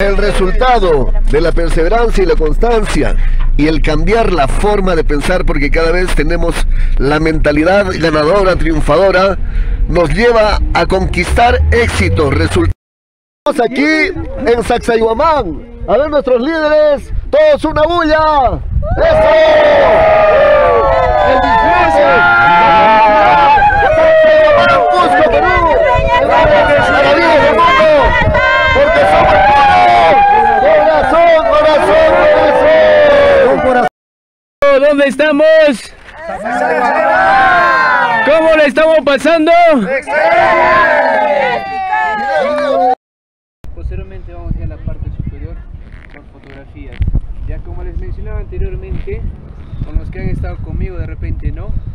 El resultado de la perseverancia y la constancia y el cambiar la forma de pensar, porque cada vez tenemos la mentalidad ganadora, triunfadora, nos lleva a conquistar éxitos, resultados. Estamos aquí en Sacsayhuamán, a ver nuestros líderes, todos una bulla. ¡Eso! ¡El disfrute! ¡Sacsayhuamán, Cusco, Perú! ¡Maravillas del mundo! ¡Porque somos corazón! ¿Dónde estamos? ¿Cómo le estamos pasando? Posteriormente vamos a ir a la parte superior con fotografías. Ya como les mencionaba anteriormente, con los que han estado conmigo de repente no,